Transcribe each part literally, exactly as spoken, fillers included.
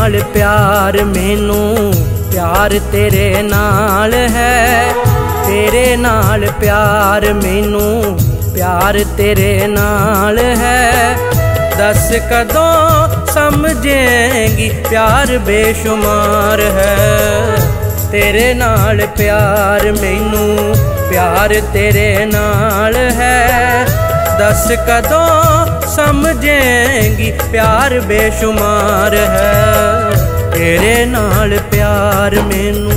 नाल प्यार मैनू, प्यार तेरे नाल है। तेरे नाल प्यार मैनू, प्यार तेरे नाल है। दस कदों समझेंगी प्यार बेशुमार है। तेरे नाल प्यार मैनू, प्यार तेरे नाल है। दस कदों समझेंगी प्यार बेशुमार है। तेरे नाल प्यार मैनू।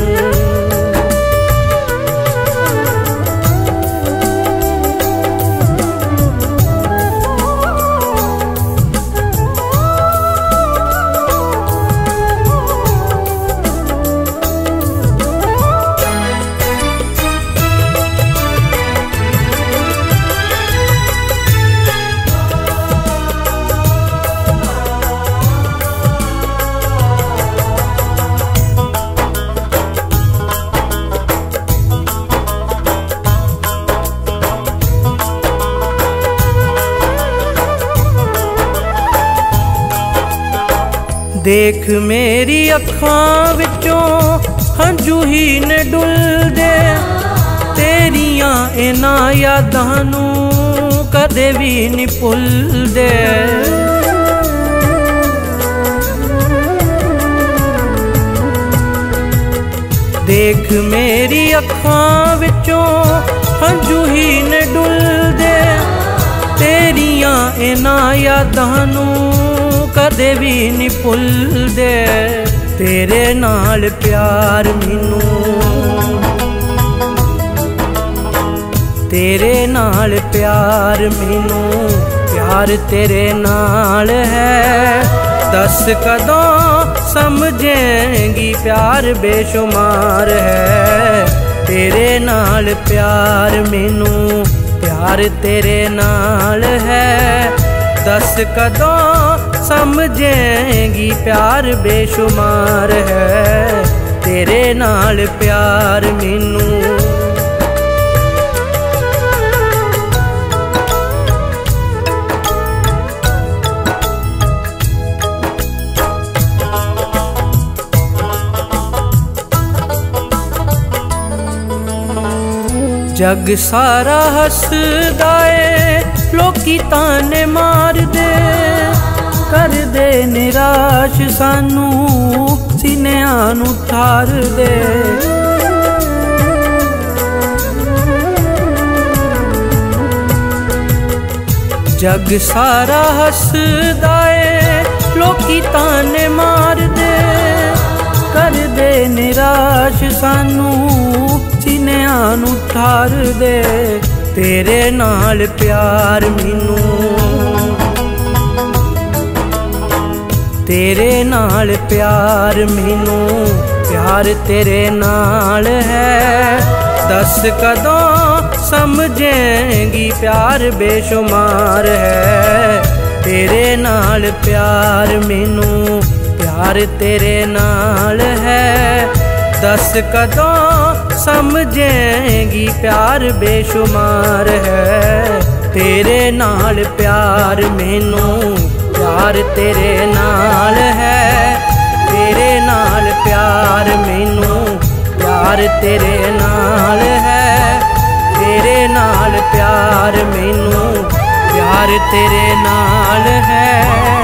देख मेरी अखां विचों हंजू ही ने डुलदे। तेरियां इन्हां यादां नूं कदे भी नहीं भुलदे। देख मेरी अखां विचों हंजू ही ने डुलदे। तेरियां इन्हां यादां नूं कदे भी नहीं भुलदे। तेरे नाल प्यार मैनू, तेरे नाल प्यार मैनू, प्यार तेरे नाल है। दस कदों समझेंगी प्यार बेशुमार है। तेरे नाल प्यार मैनू, प्यार तेरे नाल है। दस कदों समझेंगी प्यार बेशुमार है। तेरे नाल प्यार मैनू। जग सारा हसदा ए लोकी ताने मार दे। कर दे निराश सानू सीनियां नू ठार दे। जग सारा हसदा ए लोकी ताने मार दे। कर दे निराश सानू सीनियां नू ठार दे। तेरे नाल प्यार मैनू, तेरे नाल प्यार मैनू, प्यार तेरे नाल है। दस कदों समझेंगी प्यार बेशुमार है। तेरे नाल प्यार मैनू, प्यार तेरे नाल है। दस कदों समझेंगी प्यार बेशुमार है। तेरे नाल प्यार मैनू, प्यार तेरे नाल है। तेरे नाल प्यार मैनू, प्यार तेरे नाल है। तेरे नाल प्यार मैनू, प्यार तेरे नाल है।